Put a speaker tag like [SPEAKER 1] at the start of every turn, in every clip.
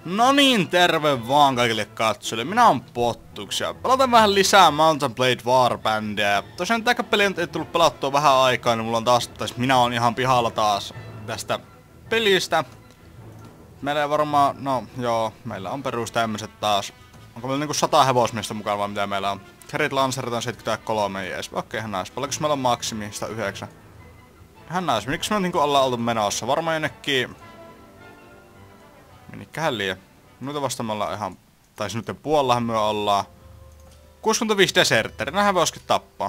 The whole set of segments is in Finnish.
[SPEAKER 1] No niin, terve vaan kaikille katsojille. Minä oon Pottuks ja pelataan vähän lisää Mount & Blade Warbandia. Ja tosiaan tää peli ei tullut pelattua vähän aikaa, niin mulla on taas, minä oon ihan pihalla taas tästä pelistä. Meillä ei varmaan, no joo, meillä on perus tämmöset taas. Onko meillä niinku 100 hevosmiestä mukaan vai mitä meillä on? Carried Lancerit on 73, jees. Okei, ihan nais. Paljonko meillä on maksimi? 109. Ihan nais. Miksi me niinku ollaan oltu menossa? Varmaan jonnekin... Meniköhän liian? Noita vasta me ollaan ihan... Tai nyt puolellahan me ollaan. 65 deserteri. Näinhän voisikin tappaa.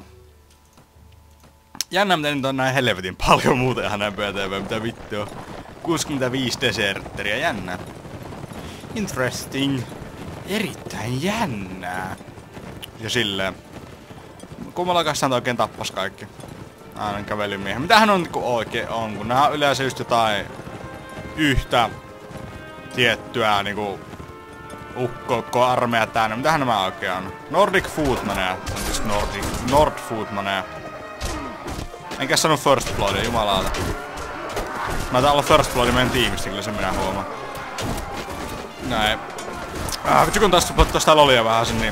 [SPEAKER 1] Jännä miten nyt on näin helvetin paljon muuta ihan näin PTV. Mitä vittua. 65 deserteriä. Jännä. Interesting. Erittäin jännää. Ja silleen. Kummalla kanssa oikein tappas kaikki. Aina kävelymiehen. Mitähän on niinku oikein on? Kun nää on yleensä just jotain... Yhtä... Tiettyä niinku... Ukko-armeija täällä. Mitähän nämä oikein on? Nordic Footmaneja. Siis Nord Footmaneja. Enkä sano First Bloodia, jumalauta. Mä tää olla First Blood meidän tiimistä, kyllä sen minä huomaan. Näin. Vitsi kun taas tosta lolia vähän sen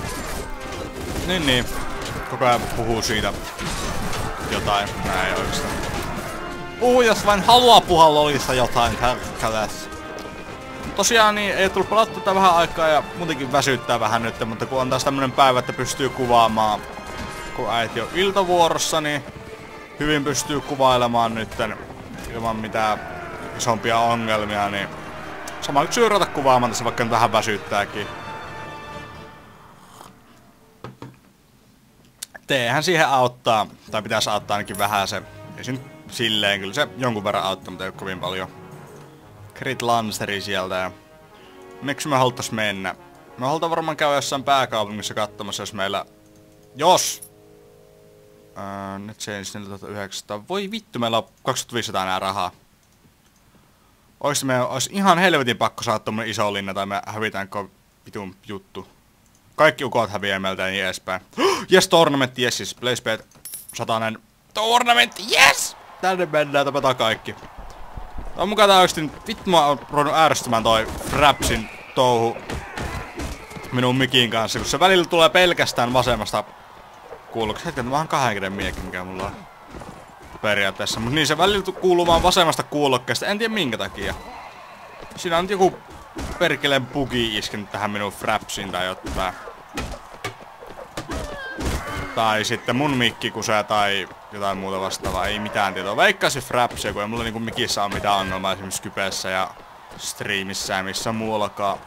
[SPEAKER 1] niin. Koko ajan puhuu siitä jotain. Näin oikeastaan. Puhu jos vain haluaa puhua lolista jotain kärkälässä. Tosiaan niin ei tullut pelattua tätä vähän aikaa ja muutenkin väsyttää vähän nyt, mutta kun on taas tämmönen päivä, että pystyy kuvaamaan, kun äiti on iltavuorossa, niin hyvin pystyy kuvailemaan nytten ilman mitään isompia ongelmia, niin sama syy ruveta kuvaamaan tässä, vaikka nyt vähän väsyttääkin. Teehän siihen auttaa, tai pitäisi auttaa ainakin vähän se, ei se nyt silleen, kyllä se jonkun verran auttaa, mutta ei oo kovin paljon. Crit Lanceri sieltä ja... Miksi me haluttais mennä? Me halutaan varmaan käydä jossain pääkaupungissa katsomassa, jos meillä... Jos! Nyt se 4900. Voi vittu, meillä on 2500 nää rahaa. Ois ihan helvetin pakko saada tommonen iso linna, tai me hävitään vitun juttu. Kaikki ukot häviää meiltä ja niin edespäin. Yes, tournament, yes, siis PlaySpade 100 tournament, yes! Tänne mennään, tapetaan kaikki. On mukaan tää oikeesti, vittu mä oon ruvennut ärsyttämään toi Frapsin touhu minun mikin kanssa, kun se välillä tulee pelkästään vasemmasta kuulokkeesta. Hetken, mä oon 2 käden miekki, mikä mulla on periaatteessa. Mut niin se välillä kuuluu vaan vasemmasta kuulokkeesta, en tiedä minkä takia. Siinä on joku perkeleen bugi iskenyt tähän minun Frapsiin tai jotain. Tai sitten mun mikki kusee tai jotain muuta vastaavaa, ei mitään tietoa. Veikkaisin Frapsia, kun ei mulla niinku mikissä on mitään ongelmaa esimerkiksi Skypessä ja Streamissä ja missä muuallakaan.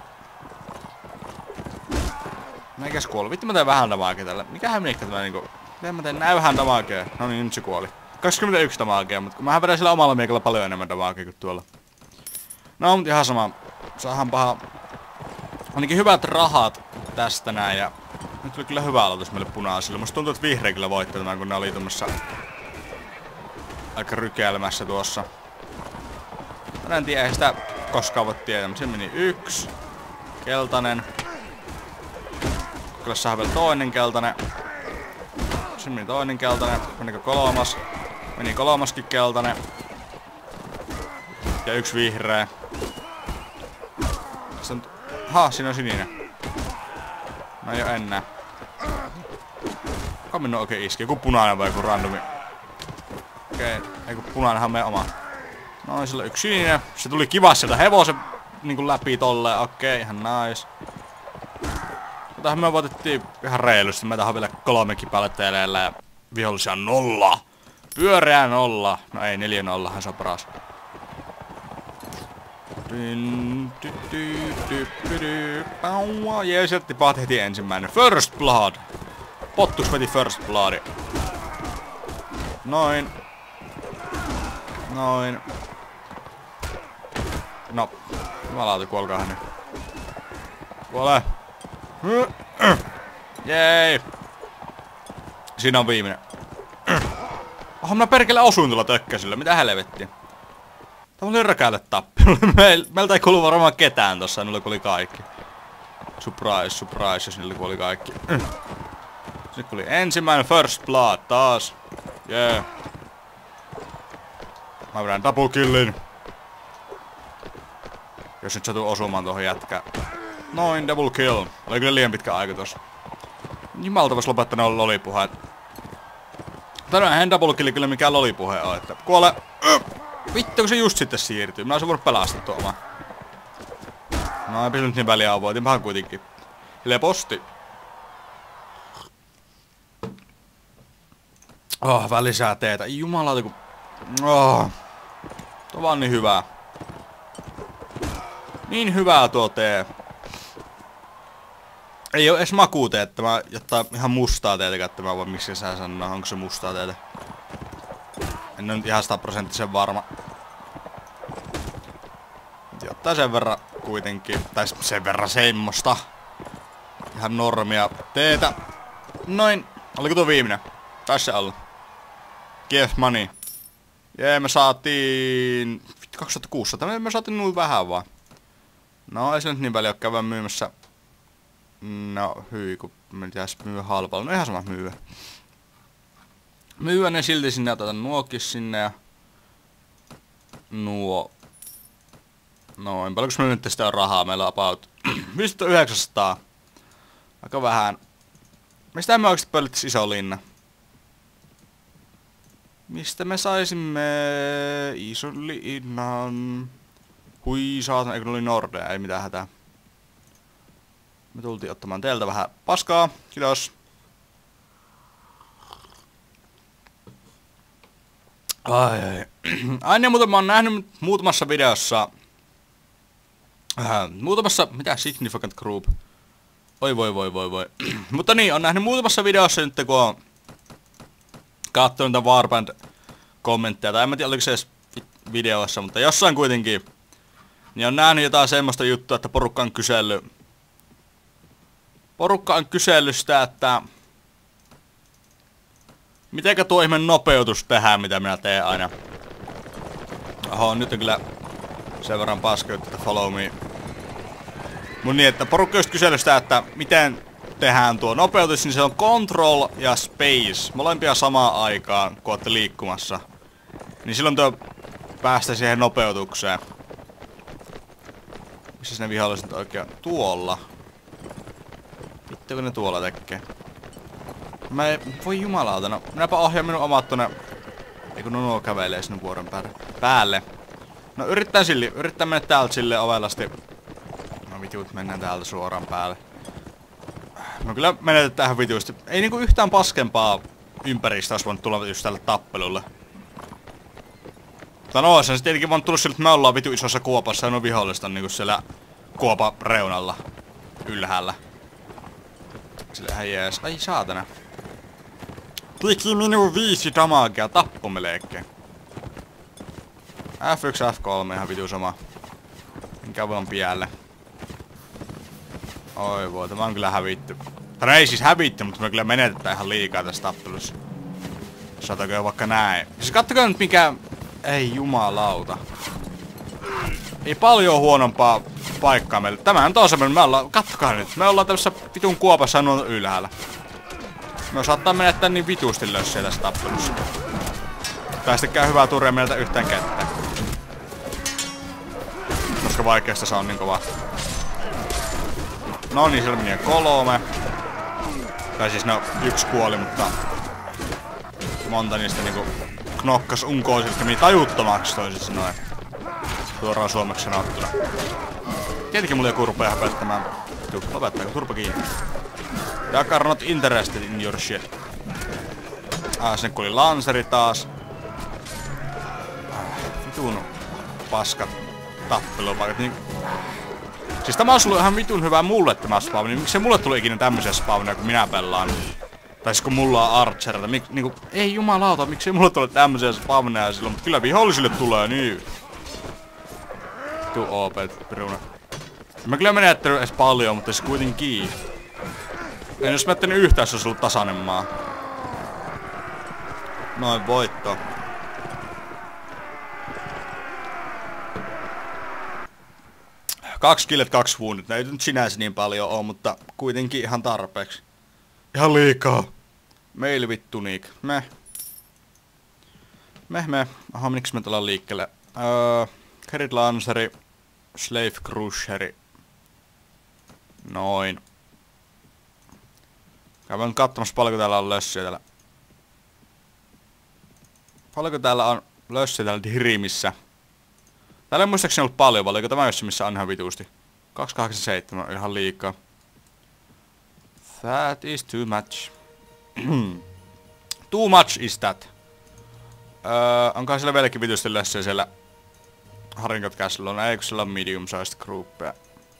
[SPEAKER 1] Meikäs kuoli. Vittu mä teen vähän damagea tällä. Mikähän miekkä tällä niinku... Miten mä teen näin vähän damagea? No niin, nyt se kuoli. 21 damagea, mutta mähän vedän sillä omalla miekalla paljon enemmän damagea kuin tuolla. No mut ihan sama. Saahan paha... Ainakin hyvät rahat tästä näin ja... Nyt tuli kyllä hyvä aloitus meille punaisille. Musta tuntuu, että vihreä kyllä voitti tämän, kun ne oli tuommoissa... Aika rykelmässä tuossa. Mä en tiedä, ei sitä koskaan voi tietää, mutta se meni 1. Keltainen. Kyllä saa vielä toinen keltainen. Se meni toinen keltainen. Menikö 3? Meni 3. keltainen. Ja 1 vihreä. Siinä on sininen. No ei oo enää. Kuka minun oikein iski? Joku punainen vai joku randomi? Okei, ei kun punainenhan on meidän oma. No sillä 1 sininen. Se tuli kivas sieltä hevosen niinku läpi tolleen. Okei, ihan nice. Tähän me voitettiin ihan reilusti. Meitä on vielä 3 kipaletta eleellä ja vihollisia 0. Pyöreä 0. No ei, 4-0, se on paras. Jee, sieltä tipahti heti ensimmäinen. First Blood! Pottuks veti First Bloodi. Noin. Noin. No. Jumalauta, kuolkaa hänen. Kuole! Jei! Siinä on viimeinen. Oho, minä perkele osuin tuolla tökkäsillä. Mitä helvettiä? Tää oli räkälle tappilu. Meiltä ei kuulu varmaan ketään tossa, niillä kuoli kaikki. Surprise, surprise, jos niillä kuoli kaikki. Nyt kuoli ensimmäinen First Blood taas. Jee. Yeah. Mä vedän double killin. Jos nyt satuu osumaan tuohon jätkään. Noin, double kill. Oli kyllä liian pitkä aika tossa. Jumalta vois lopettaa noilla lolipuheet. Tänään eihän double killi kyllä mikään lolipuhe oo, että kuole! Vittu kun se just sitten siirtyy. Mä oisin voinut pelastaa tuo oma. No ei pysynyt niin väliä voitinpahan kuitenkin. Leposti. Oh, vähän lisää teetä. Jumalauta kun... Oh. Tuo vaan niin hyvää. Niin hyvää tuo tee. Ei oo edes makuuteettä, mä jotain ihan mustaa teetä käyttämään, vai miksi sä sanoo, onko se mustaa teetä. En oo nyt ihan 100% varma. Jotain sen verran kuitenkin, tai sen verran semmoista. Ihan normia teetä. Noin, oliko tuo viimeinen? Taisi se olla. Give money. Jee, me saatiin... 2600, me saatiin noin vähän vaan. No ei se nyt niin väliä oo käydä myymässä. No hyi, kun me pitäis myyä halpalla. No ihan sama myyä. Myyä ne silti sinne ja otetaan nuokin sinne ja... Nuo... Noin, paljonko me nyt sitä on rahaa? Meillä on about 5900. Aika vähän. Mistä me oikeesti pöllittis iso linna? Mistä me saisimme ison linnan? Hui saatan, eikö oli Nordea, ei mitään hätää. Me tultiin ottamaan teiltä vähän paskaa, kiitos. Ai. Aina muuten mä oon nähnyt muutamassa videossa... mitä Significant Group? Oi voi. Mutta niin, on nähnyt muutamassa videossa nyt kun on katsonut niitä Warband-kommentteja, tai en mä tiedä oliko se edes videoissa, mutta jossain kuitenkin. Niin on nähnyt jotain semmoista juttua, että porukka on kysellyt sitä, että... Mitenkä tuo ihme nopeutus tehdään, mitä minä teen aina. Oho, nyt on kyllä sen verran paskoja, että follow me. Mun niin, että porukka just kysellyt sitä, että miten tehdään tuo nopeutus, niin se on control ja space. Molempia samaan aikaan, kun ootte liikkumassa. Niin silloin tuo päästä siihen nopeutukseen. Missä ne viholliset oikein? Tuolla. Vittu kun ne tuolla tekee. Voi jumalauta, no minäpä ohjaan minun omat tonne... Eiku nuo kävelee sinne vuoren päälle. No yrittää mennä täältä silleen ovelasti. No vitut, mennään täältä suoraan päälle. No kyllä menetetään ihan vitusti. Ei niinku yhtään paskempaa ympäristöä olisi voinut tulla just tälle tappelulle. Mutta no se tietenkin voinut tulla sille, että me ollaan vitu isossa kuopassa ja nuo vihollista on niinku siellä kuopan reunalla. Ylhäällä. Sillähän jees. Ai saatana. Teki minun 5 damagea, tappo melkein. F1, F3, ihan vitu sama. Minkä vaan piälle. Oi voi, tämä on kyllä hävitty. Tai ei siis hävitty, mutta me kyllä menetetään ihan liikaa tässä tappelussa. Saataanko jo vaikka näin. Siis kattokaa nyt mikä... Ei jumalauta. Ei paljon huonompaa paikkaa meille. Tämähän on semmoinen, me ollaan... Kattokaa nyt, me ollaan tämmössä vitun kuopassa nuo ylhäällä. Me saattaa menettää niin vitusti lössiä tässä tappelussa. Tai sitten käy hyvää turja meiltä yhtään kettä. Koska vaikeasta se on niin kova. No niin, siellä meni 3. Tai siis no, 1 kuoli, mutta... Monta niistä niinku... Knokkas unkoosilta meni tajuttomaksi toisin sanoen. Suoraan suomeksi sanottuna. Tietenkin mulla joku rupee häpettämään. Lopettaako turpa kiinni? Jack are not interested in your shit. Sinne kuuli lanseri taas. Vitun paskat tappelupaikat. Niin... Siis tämä olisi ollut ihan vitun hyvä mulle tämä spawni. Miksei mulle tuli ikinä tämmöisiä spawneja kun minä pelaan? Tai siis kun mulla on archerita. Niinku, ei jumalauta, miksei mulle tule tämmöisiä spawneja silloin. Mutta kyllä vihollisille tulee niin. Tuu OP, peruna. Mä kyllä menettänyt edes paljon, mutta se kuitenkin. En jos menettänyt yhtään, se olisi ollut tasainen maa. Noin voitto. Kaksi killet, 2 woundit. Ne ei nyt sinänsä niin paljon oo, mutta kuitenkin ihan tarpeeksi. Ihan liikaa. Meil vittu niik. Meh. Aha, meniks me tullaan liikkeelle? Carried Lanceri. Slave Crusheri. Noin. Käydään nyt katsomassa paljonko täällä on lössiä täällä. Paljonko täällä on lössiä täällä Dirimissä. Täällä ei muistaakseni ollut paljon, paljonko tämä jossain missä on ihan vituusti. 287 ihan liikaa. That is too much. Too much is that. Onkohan siellä vieläkin vituusti lössiä siellä Harinkot Castle'lla? Eikö sillä ole medium-sized groupeja?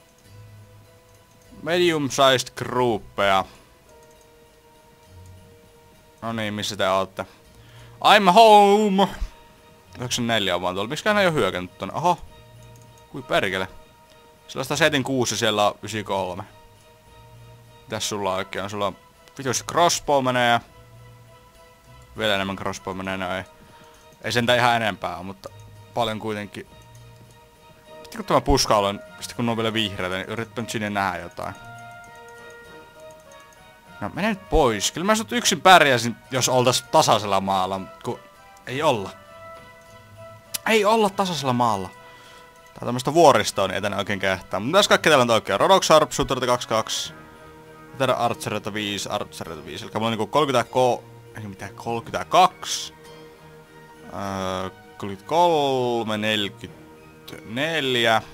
[SPEAKER 1] Medium-sized groupeja. No niin, missä te ootte? I'm home! 94 on vaan tuolla. Miksiköhän ei oo hyökännyt tonne? Oho. Kui perkele. Sillä on 176 ja siellä on 93. Mitäs sulla oikein on? Sulla on vitus crossbow menee. Vielä enemmän crossbow menee, no ei. Ei sentään ihan enempää, mutta paljon kuitenkin. Sitten kun tämä puska on, sitten kun ne on vielä vihreitä, niin yritetään nyt sinne nähdä jotain. No mene nyt pois. Kyllä mä sut yksin pärjäsin, jos oltais tasaisella maalla, kun ei olla. Ei olla tasaisella maalla. Tää on tämmöstä vuoristoa, niin ei tänne oikein kehtää. Mutta tässä kaikki täällä on oikein. Rodox Sharp, Shooter 22. Täällä Archereita 5, Archereita 5. Eli mulla on niinku 30 ei mitään, 32. 33, 44.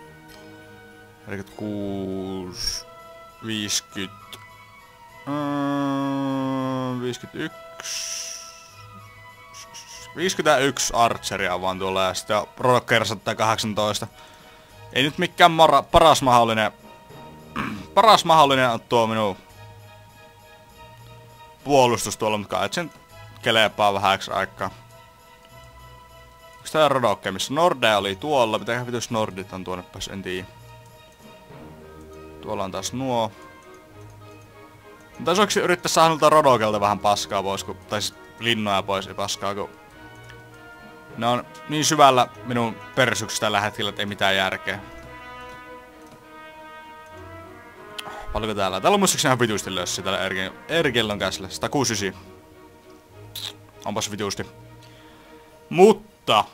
[SPEAKER 1] 46. 50. 51 archeria vaan tuolla ja sitten Rodok kersattaa 18. Ei nyt mikään paras mahdollinen on tuo minun puolustus tuolla, mutta kai sen kelepaa vähäksi aikaa. Onks tää Rodokke, missä Nordea oli tuolla? Mitäköhän vitus Nordit on tuonne pääs, en tiedä. Tuolla on taas nuo. Mutta olisi yrittää saada noilta Rodokelta vähän paskaa pois, tai siis linnoja pois ja paskaa, kun ne on niin syvällä minun persyksessä tällä hetkellä, että ei mitään järkeä. Paljonko täällä? Täällä on muistaakseni ihan vituusti lössiä täällä Ergellon käsillä. 169. Onpas vituusti. Mutta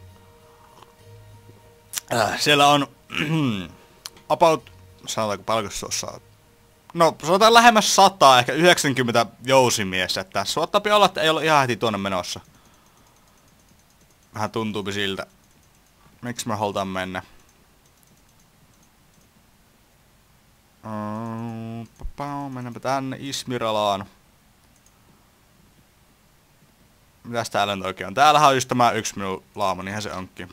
[SPEAKER 1] siellä on about, sanotaanko paljonko tuossa on? No, sanotaan lähemmäs 100, ehkä 90 jousimiestä, että suottaapi olla, että ei ole ihan heti tuonne menossa. Vähän tuntuupi siltä. Miksi mä halutaan mennä? Mennäänpä tänne Ismiralaan. Mitäs täällä nyt oikein on? Täällähän on just tämä yksi minun laama, niinhän se onkin.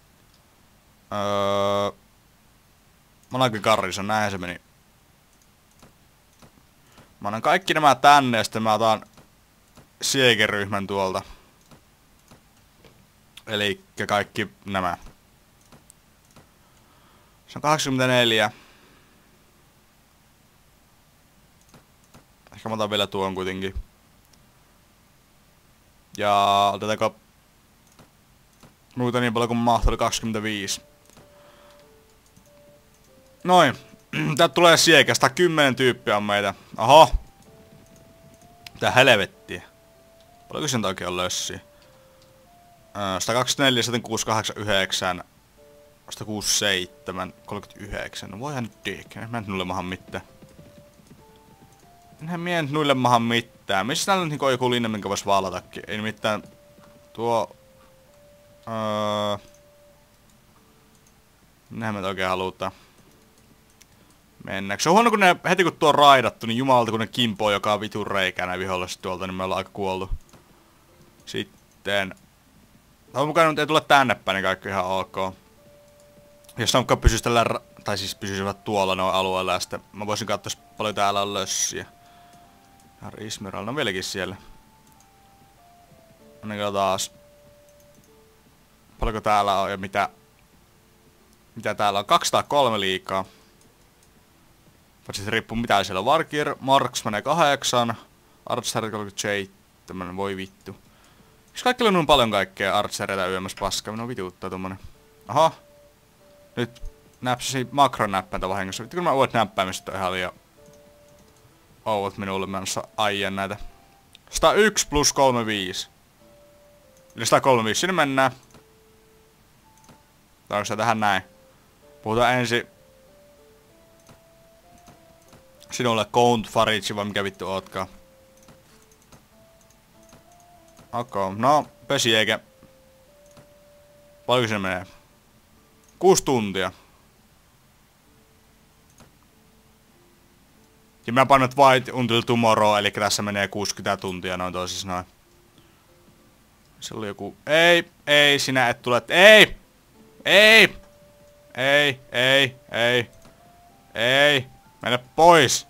[SPEAKER 1] Monarchy Garrison, näinhän se meni. Mä annan kaikki nämä tänne ja sitten mä otan Siegeryhmän tuolta. Elikkä kaikki nämä. Se on 84. Ehkä mä otan vielä tuon kuitenkin. Ja otetaanko muuta niin paljon kuin mahtuu, oli 25. Noin. Täältä tulee siekästä. 10 tyyppiä on meitä. Oho. Mitä helvettiä. Paljonko sen oikein on lössiä? 124, 169, 167, 39. No voihan nyt dick. Eihän mä nyt nuille mahan mitään. Enhän mie nyt nuille mahan mitään. Missä täällä nyt on joku linna, minkä vois vaalatakin? Ei mitään. Tuo... Minähän me oikein halutaan. Mennäänkö? Se on huono, kun ne, heti kun tuo on raidattu, niin jumalauta kun ne kimpoo joka vitun reikänä vihollisesti tuolta, niin me ollaan aika kuoltu. Sitten... Toivon mukaan nyt ei tule tänne päin, niin kaikki ihan ok. Jos ne mukaan pysyis tällä, tai siis pysyisivät tuolla noin alueella, ja sitten mä voisin katsoa paljon täällä on lössiä. Harry Ismiral, no vieläkin siellä. Annetaan taas. Paljonko täällä on ja mitä täällä on? 203 liikaa. Sitten riippuu mitä siellä on. Varkir, Marks menee 8. Archer 37, voi vittu. Miksi kaikilla on noin paljon kaikkea archereita yömmässä paskaa? Minua vituuttaa tommonen. Aha. Nyt näpsäsi makronäppäintä vahingossa. Vittu kun mä uudet näppäimistä on ihan liian ouot minulle menossa aien näitä. 101 plus 35. Eli 135, sinne mennään. Tai onko se tähän näin? Puhutaan ensin sinulle Count Faridji, vai mikä vittu ootkaan. Okei, no pesi eikä. Paljonko se menee? 6 tuntia. Ja mä painot White Until Tomorrow, eli tässä menee 60 tuntia noin toisis noin. Se oli joku... Ei, sinä et tule... Ei! Mene pois!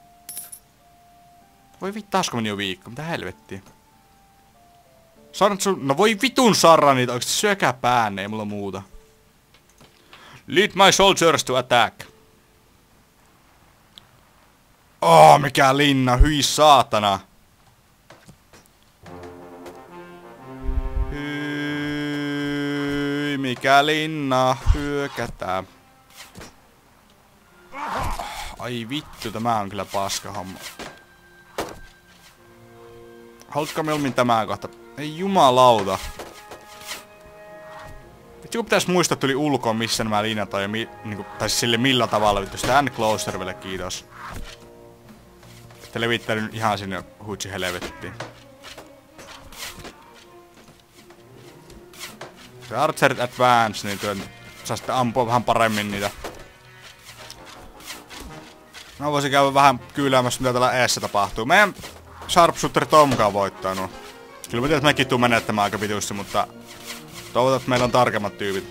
[SPEAKER 1] Voi vittaasko meni jo viikko, mitä helvettiä? Saanut sun... No voi vitun sarra niitä, oikeesti syökää päänne, ei mulla muuta. Lead my soldiers to attack. Mikä linna, hyi saatana. Hyi, mikä linna, hyökätään. Ai vittu, tämä on kyllä paska homma. Haluatko mieluummin tämän kohta? Ei jumalauta. Vittu kun pitäis muistaa tuli ulkoon missä nämä linjat on ja niinku, tai sille millä tavalla vittu. Stand closer vielä, kiitos. Ette levittänyt ihan sinne huitsi helvettiin. Se Archerit Advance, niin työn saa sitten ampua vähän paremmin niitä. Mä voisin käydä vähän kyyläämässä mitä täällä eessä tapahtuu. Meidän Sharpshooter Tomkaan voittaa nuo. Kyllä mä tiedän, että mekin tuu menettämään aika vitusti, mutta toivotaan, että meillä on tarkemmat tyypit.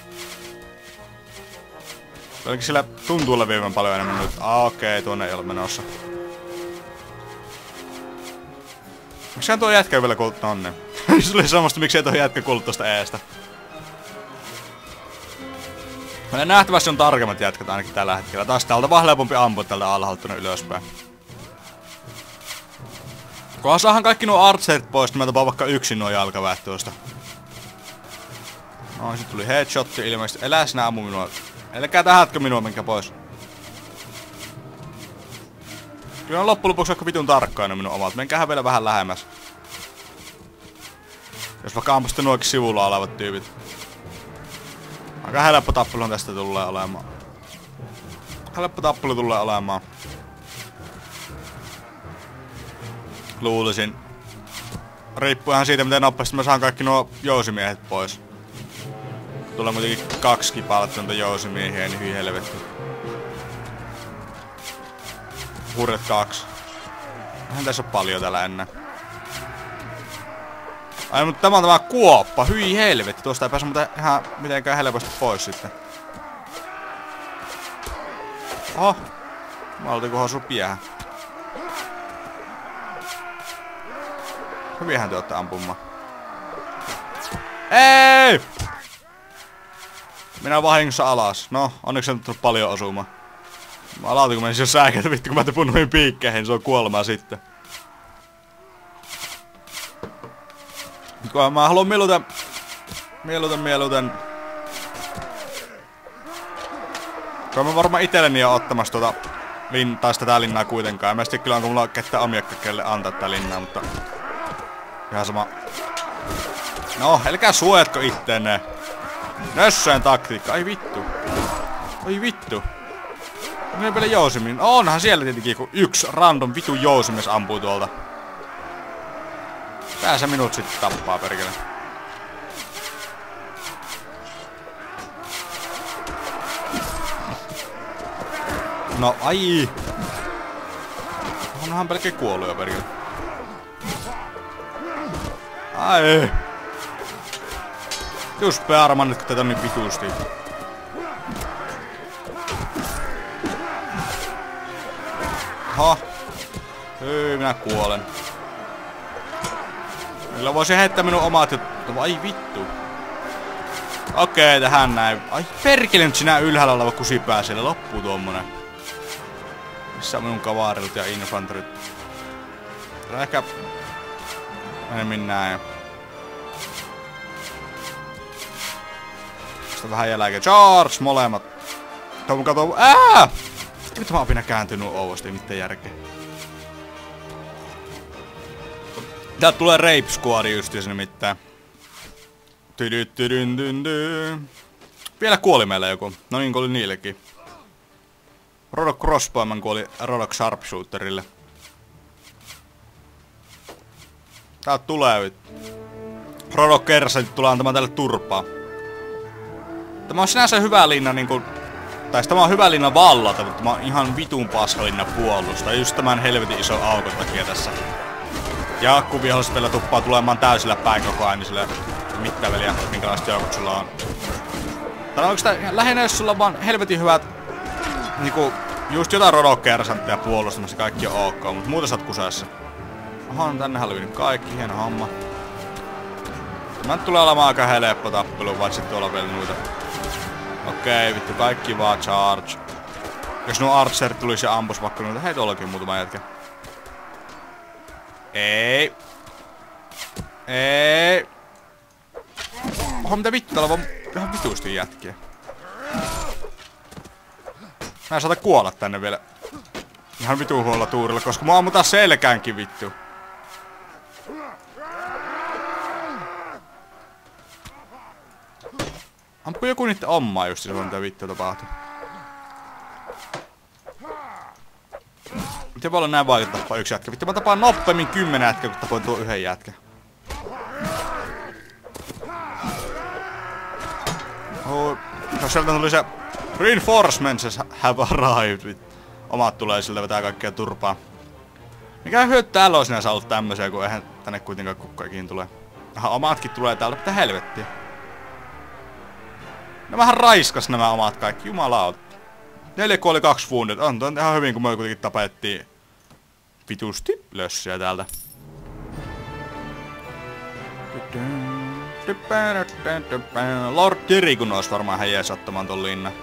[SPEAKER 1] Pelkki sillä tuntuu leviävän paljon enemmän nyt. Okei, tuonne ei ole menossa. Miksään tuo jätkä vielä kuullut tonne? Se oli samasta, miksei tuo jätkä kuullut tosta eestä. Meillä nähtävästi on tarkemmat jätkät ainakin tällä hetkellä. Taas täältä vaan helpompi ampua tältä alhaalta tuonne ylöspäin. Kunhan saahan kaikki nuo archerit pois, niin mä tapaan vaikka yksin nuo jalkaväät tuosta. No, sit tuli headshotti ilmeisesti. Elää sinä ammu minua. Älkää tähätkö minua, minkä pois. Kyllä on loppujen lopuksi vaikka vitun tarkkainen minun omat. Menkähän vielä vähän lähemmäs. Jos vaikka ampusitte nuokin sivulla olevat tyypit. Aika helppo tappelu tästä tulee olemaan. Helppo tappelu tulee olemaan. Luulisin. Riippuu ihan siitä, miten nopeasti mä saan kaikki nuo jousimiehet pois. Tulee kuitenkin 2 kipaalettonta jousimiehiä, niin hyi helvetti. Hurret 2. Eihän tässä oo paljon täällä ennen. Ai, mutta tämä on tämä kuoppa. Hyi helvetti. Tuosta ei pääse muuten ihan mitenkään helposti pois sitten. Oho. Mä oltiin sun piähän. Hyvinhän te ootte ampumaan. Ei! Minä vahingossa alas. No, onneksi en tullut paljon osumaan. Mä alautin kun menisin jo sääkätä vittu kun mä tipun noihin piikkeihin, se on kuolemaa sitten. Kun mä haluan mieluiten. Kun mä varmaan itelleni oo ottamassa taas tätä linnaa kuitenkaan. Ja mä sitten kyllä onko mulla ketään omiakka kelle antaa tätä linnaa, mutta ihan sama. No, älkää suojatko itteenne. Nössöön taktiikka, ai vittu. Oi vittu. Onko vielä jousimin? Onhan siellä tietenkin kun yksi random vitu jousimies ampuu tuolta. Pääsä minut sitten tappaa perkele. No ai. Onhan pelkkä kuollut jo perkele. Ai. Just pearman nyt kun tätä on niin vitusti. Oho. Hyi, minä kuolen. Millä voisi heittää minun omat juttu. Ai vittu. Okei, tähän näin. Ai perkele nyt sinä ylhäällä oleva kusipää siellä. Loppuu tuommoinen. Missä on minun kavarilut ja infanterit? Täällä ehkä enemmän näin. Tästä vähän jälkeen. Charge molemmat. Tuo katoo. Mitä mä oon vielä kääntynyt ouosti, ei mitään järkeä. Täältä tulee Rape Squad just sinne mitään. Vielä kuoli meillä joku. No niin, kuoli niillekin. Rodok Crossbowman kuoli Rodok Sharpshooterille. Täältä tulee. Rodok Kersantti tulee antamaan tälle turpaa. Tämä on sinänsä hyvä linna niinku... Tai tämä on hyvä linna vallata, mutta tämä on ihan vitun paska linna puolustaa. Just tämän helvetin iso aukon takia tässä. Ja kun vihollispelillä tuppaa tulemaan täysillä päin koko ajan, niin sillä mitään väliä, minkälaiset joukot sulla on. Tai onko sitä lähinnä, jos sulla on vaan helvetin hyvät... Niinku... Just jotain Rodok Kersanttia puolustamassa, kaikki on ok, mutta muuten sä oot kuseessa. Oha, tänne hälynyt kaikki, hieno homma. Tämä tulee olemaan aika helppo tappelu, vaikka sit tuolla vielä noita. Okei, vittu, kaikki vaan charge. Jos nuo archerit tulisi ja ampus vaikka noita, hei tuollakin muutama jätkä. Ei. Ei. Oho, mitä vittu, täällä on vaan ihan vitusti jätkiä. Mä en saata kuolla tänne vielä. Ihan vitun huolella tuurilla, koska mua ammutaan selkäänkin vittu. Ampuu joku niitten omaa just silloin, mitä vittua tapahtuu. Miten voi olla näin vaikea tappaa yksi jätkä? Vittu mä tapaan nopeammin 10 jätkä, kun tapoin tuo yhden jätkä. Oh, jos sieltä tuli se... Reinforcements have arrived. Omat tulee siltä vetää kaikkea turpaa. Mikä hyöty täällä olisi näissä ollut tämmösiä, kun eihän tänne kuitenkaan kukkoikin tulee. Aha, omatkin tulee täältä, mitä helvettiä. Ne vähän raiskas nämä omat kaikki, jumalauta. 4 kuoli 2 wounded. On toi ihan hyvin, kun me kuitenkin tapettiin vitusti lössiä täältä. Lord Dirikun olisi varmaan heidän sattumaan ton linnan.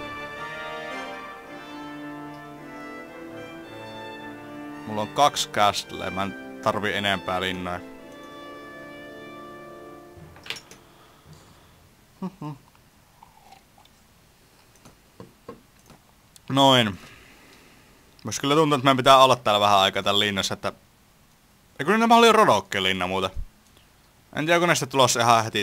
[SPEAKER 1] Mulla on 2 castleja, mä en tarvii enempää linnoja. Noin. Vois kyllä tuntuu, että meidän pitää olla täällä vähän aikaa täällä linnassa, että... Eikö nämä oli Rodokken linna muuten? En tiedä, kun näistä tulossa ihan heti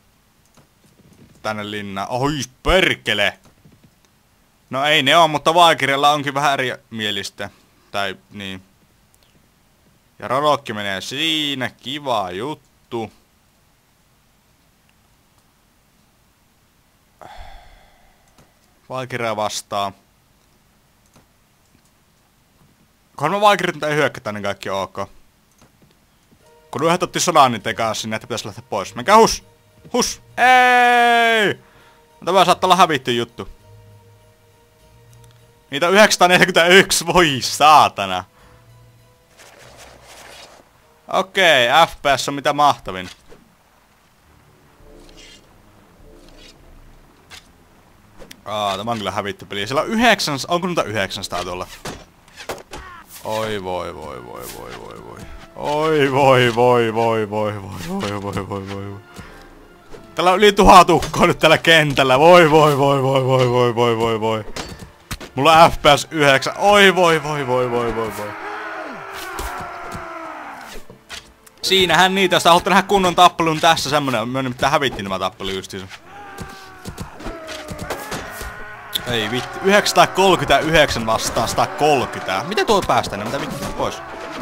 [SPEAKER 1] tänne linnaan. Oi, perkele! No ei ne on, mutta Valkyrialla onkin vähän eri mielistä. Tai niin. Ja Rodokki menee siinä, kiva juttu. Valkyria vastaa. Kunhan mä Valkyrit ei hyökkätä, niin kaikki on ok. Kun yhdet otti sodan niiden kanssa, niin näitä pitäisi lähteä pois. Menkää hus! Hus! Ei! Tämä saattaa olla hävitty juttu. Niitä on 941, voi saatana. Okei, FPS on mitä mahtavin. Tämä on kyllä hävitty peli. Siellä on 900, onko niitä 900 tuolla? Oi voi voi voi voi voi voi. Oi voi voi voi voi voi voi voi voi voi. Täällä on yli 1000 ukkoa nyt tällä kentällä. Voi voi voi voi voi voi voi voi voi. Mulla on FPS 9. Oi voi voi voi voi voi voi. Siinähän niitä, jos haluatte nähdä kunnon tappelun tässä semmonen. Me nimittäin hävittiin nämä tappelu justiinsa. Ei vittu. 939 vastaan 130. Mitä tuo päästään? Mitä vittu pois?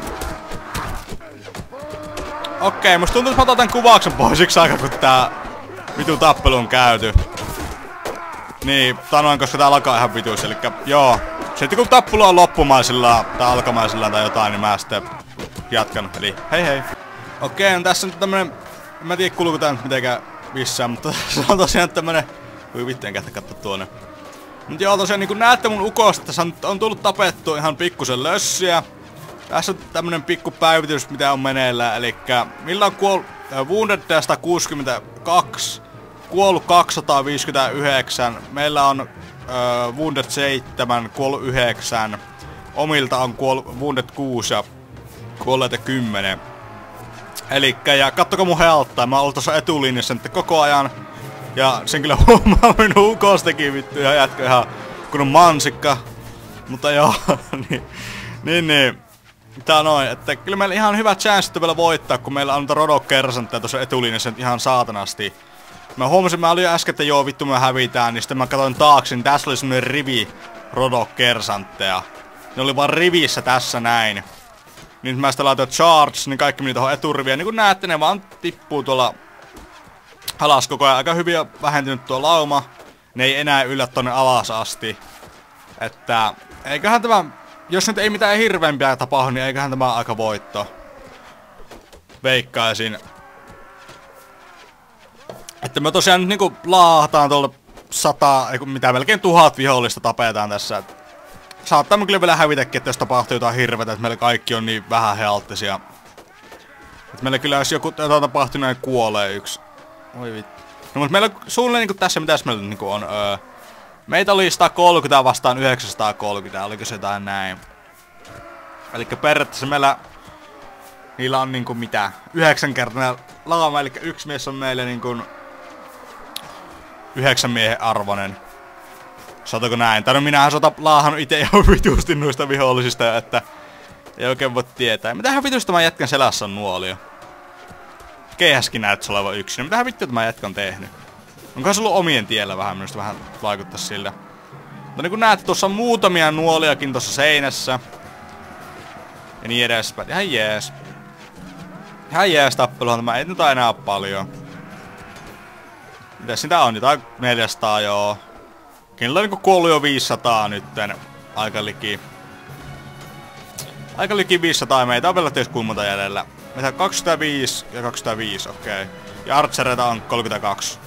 [SPEAKER 1] Okei, musta tuntuu, että mä otan tän kuvauksen pois yksi aika, kun tää vitu tappelu on käyty. Niin, sanoin, koska tää alkaa ihan vituus, elikkä joo. Sitten kun tappelu on loppumaisillaan tai alkamaisillaan tai jotain, niin mä sitten jatkan. Eli hei hei. Okei, on tässä nyt tämmönen... En mä tiedä kuuluuko tää nyt mitenkään missään, mutta se on tosiaan tämmönen... Voi vittu, enkä katsoa tuonne. Mut joo, tosiaan niin kun näette mun ukosta, tässä on tullut tapettua ihan pikkusen lössiä. Tässä on tämmönen pikku päivitys, mitä on meneillään, elikkä millä on wounded 162, kuollut 259, meillä on wounded 7, kuollut 9, omilta on wounded 6 ja kuolleita 10. Elikkä, ja kattoko mun healttaa, mä oon tuossa etulinjassa nyt koko ajan. Ja sen kyllä huomaa minun ukostakin vittu ja jätkö ihan kun on mansikka. Mutta joo, niin. Tää noin, että kyllä meillä ihan hyvä chance vielä voittaa, kun meillä on Rodok Kersanttia tuossa etulinjassa ihan saatanasti. Mä huomasin, mä olin jo äsken, että joo vittu me hävitään, niin sitten mä katsoin taakse, niin tässä oli semmonen rivi Rodok-kersantteja. Ne oli vaan rivissä tässä näin. Niin mä sitten laitoin charge, niin kaikki meni tohon eturiviin. Niin kun näette, ne vaan tippuu tuolla alas koko ajan. Aika hyvin on vähentynyt tuo lauma. Ne ei enää yllä tonne alas asti. Että eiköhän tämä, jos nyt ei mitään hirveämpiä tapahdu, niin eiköhän tämä aika voitto. Veikkaisin. Että me tosiaan nyt niinku laahataan tuolla 100, mitä melkein 1000 vihollista tapetaan tässä. Saattaa kyllä vielä hävitäkin, että jos tapahtuu jotain hirvetä, että meillä kaikki on niin vähän healttisia. Että meillä kyllä jos joku jotain tapahtuu, niin kuolee yksi. Oi vittu. No mutta meillä suunnilleen niinku tässä, mitäs meillä niinku on, meitä oli 130 vastaan 930, oliko se jotain näin. Elikkä periaatteessa meillä niillä on niinku mitä, 9-kertainen lauma, elikkä yksi mies on meille niinku 9 miehen arvoinen. Saatako näin? Tai no minähän laahannut ite ihan vitusti noista vihollisista, että ei oikein voi tietää. Mitähän vitusta tämän jätkän selässä on nuolio? Keihäskin näyttäisi olevan yksin. Mitähän vittu tämä jätkä on tehnyt? Onkohan se ollut omien tiellä vähän? Minusta vähän vaikuttaa siltä. Mutta niin kuin näette, tuossa on muutamia nuoliakin tuossa seinässä. Ja niin edespäin. Ihan jees. Ihan jees tappeluhan tämä. Ei nyt enää ole paljon. Mitäs sitä on? Jotain 400 joo. Kenellä on niinku kuollut jo 500 nytten. Aika liki. Aika liki 500 ja meitä on vielä tietysti kuinka monta jäljellä. Meitä on 205 ja 205, okei. Okay. Ja archereita on 32.